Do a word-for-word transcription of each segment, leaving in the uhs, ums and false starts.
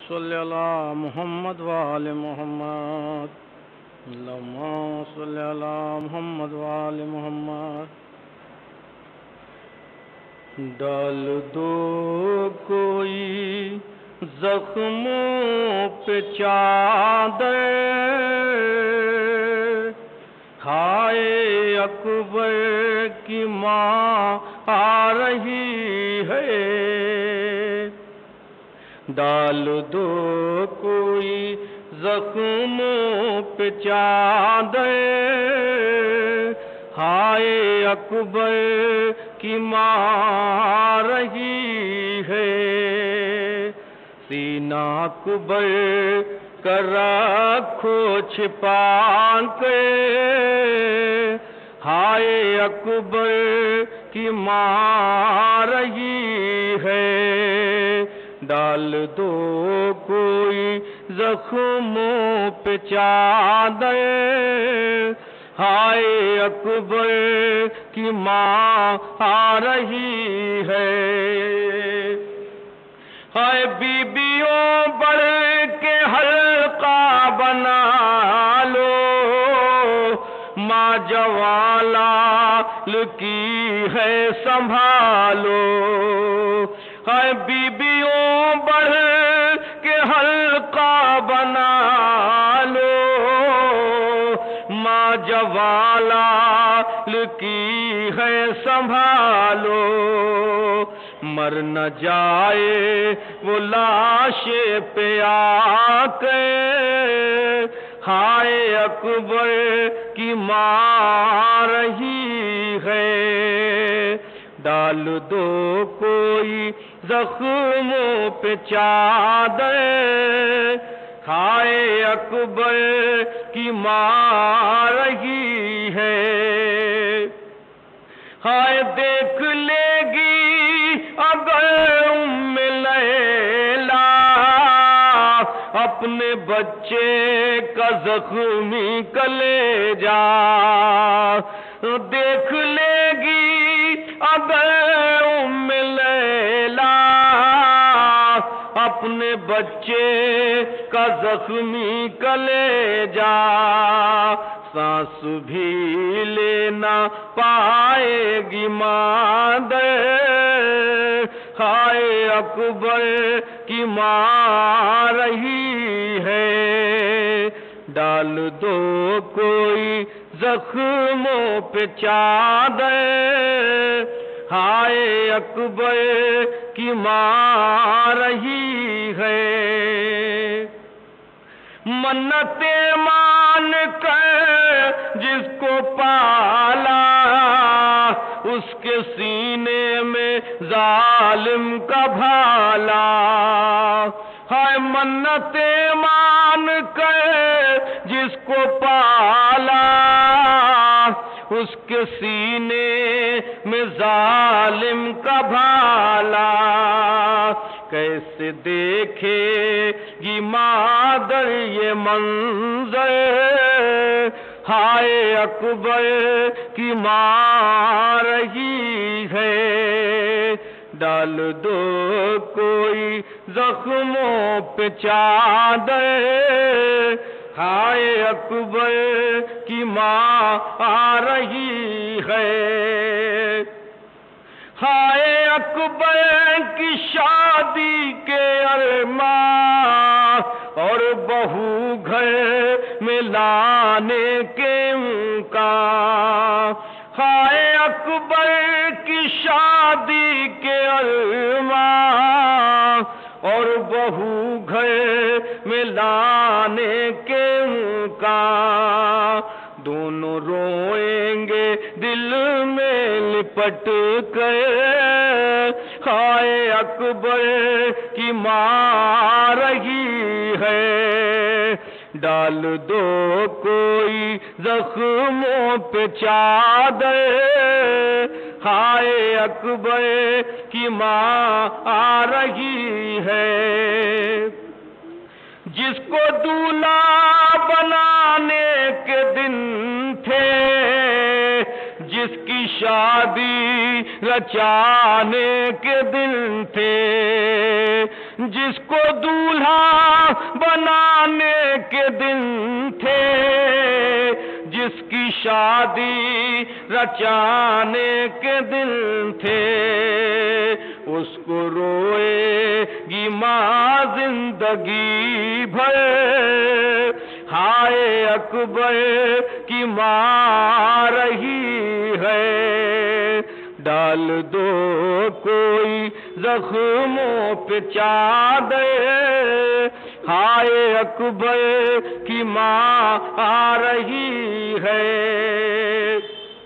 صلی علی محمد وآل محمد اللہم صلی علی محمد وآل محمد ڈال دو کوئی زخموں پہ چادر ہائے اکبر کی ماں آ رہی ہے ڈال دو کوئی زخموں پہ چادر ہائے اکبر کی ماں آ رہی ہے سینہ اکبر کا رکھو چھپا کے ہائے اکبر کی ماں آ رہی ہے ڈال دو کوئی زخموں پہ چادر ہائے اکبر کی ماں آ رہی ہے ہائے بیبیوں بڑھ کے حلقہ بنا لو ماں جوالال کی ہے سنبھالو ہائے بیبیوں بڑھ کے حلقہ بنا لو ماں جوالال کی ہے سنبھالو مر نہ جائے وہ لاش پہ آ کے ہائے اکبر کی ماں آ رہی ہے ڈال دو کوئی زخموں پہ چادر ہائے اکبر کی ماں آ رہی ہے ہائے دیکھ لے گی اگر ام لیلا اپنے بچے کا زخمی کلیجا دیکھ لے گی اگر ام لیلا اپنے بچے کا زخمی کلیجا سانس بھی لینا پائے گی مادر ہائے اکبر کی ماں آ رہی ہے ڈال دو کوئی زخموں پہ چادر ہائے اکبر کی ماں آ رہی ہے منتیں مان کر جس کو پالا اس کے سینے میں ظالم کا بھالا ہائے منتیں مان کر جس کو پالا اس کے سینے میں ظالم کا بھالا کیسے دیکھے گی مادر یہ منظر ہائے اکبر کی ماں آ رہی ہے ڈال دو کوئی زخموں پہ چادر ہائے اکبر کی ماں آ رہی ہے ہائے اکبر کی شادی کے ارمان اور بہو گھر میں لانے کے امکان ہائے اکبر کی شادی کے ارمان اور بہو گھر میں لانے کے امکان دونوں روئیں گے دل میں لپٹ کر ہائے اکبر کی ماں آ رہی ہے ڈال دو کوئی زخموں پہ چادر ہائے اکبر کی ماں آ رہی ہے جس کو دولہا بنانے کے دن تھے جس کی شادی رچانے کے دن تھے جس کو دولہا بنانے کے دن تھے، جس کی شادی رچانے کے دن تھے، اس کو روئے گی ماں زندگی بھر، ہائے اکبر کی ماں رہی ہے، ڈال دو کوئی زخموں پہ چادر، ہائے اکبر کی ماں آ رہی ہے،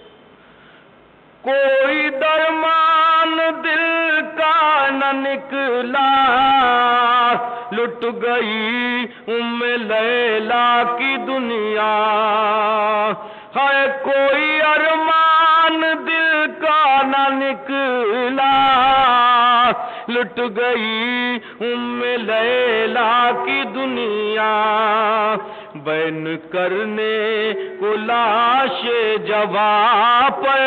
کوئی درمان دل کا نہ نکلا، لٹ گئی ام لیلا کی دنیا، ہے کوئی ارمان دل کا نہ نکلا، لٹ گئی ام لیلا کی دنیا، بین کرنے کو لاش جواں پر،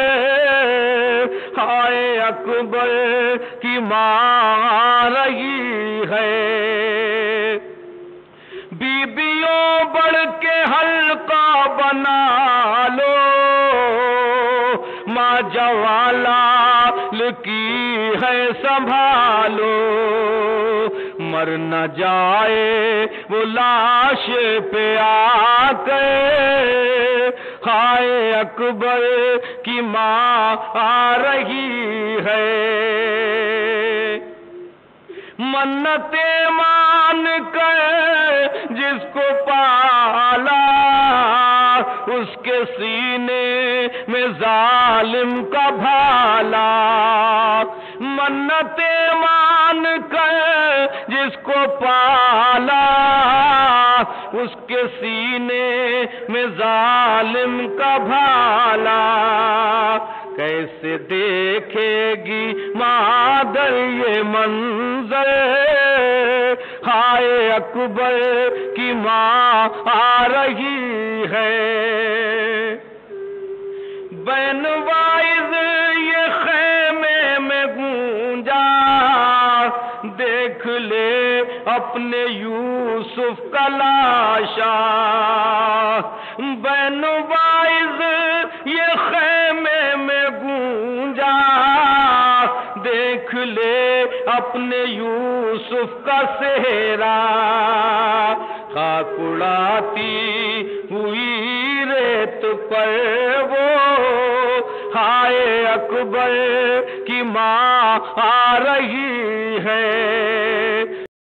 ہائے اکبر کی ماں رہی ہے، بیبیوں بڑھ کے حلقہ بنا لو، ماں جوالال کی ہے سنبھالو، مر نہ جائے وہ لاش پہ آ کے، ہائے اکبر کی ماں آ رہی ہے، منتیں مان کر جس کو پالا، اس کے سینے میں ظالم کا بھالا، منتیں مان کر جس کو پالا، اس کے سینے میں ظالم کا بھالا، کیسے دیکھے گی مادر یہ منظر، ہائے اکبر کی ماں آ رہی ہے، بین وائز یہ خیمے میں گونجا، دیکھ لے اپنے یوسف کا لاشا، بین وائز یہ خیمے میں گونجا، دیکھ لے اپنے یوسف کا صحرا، خاک اڑاتی ہوئی ریت پر وہ، ہائے اکبر کی ماں آ رہی ہے،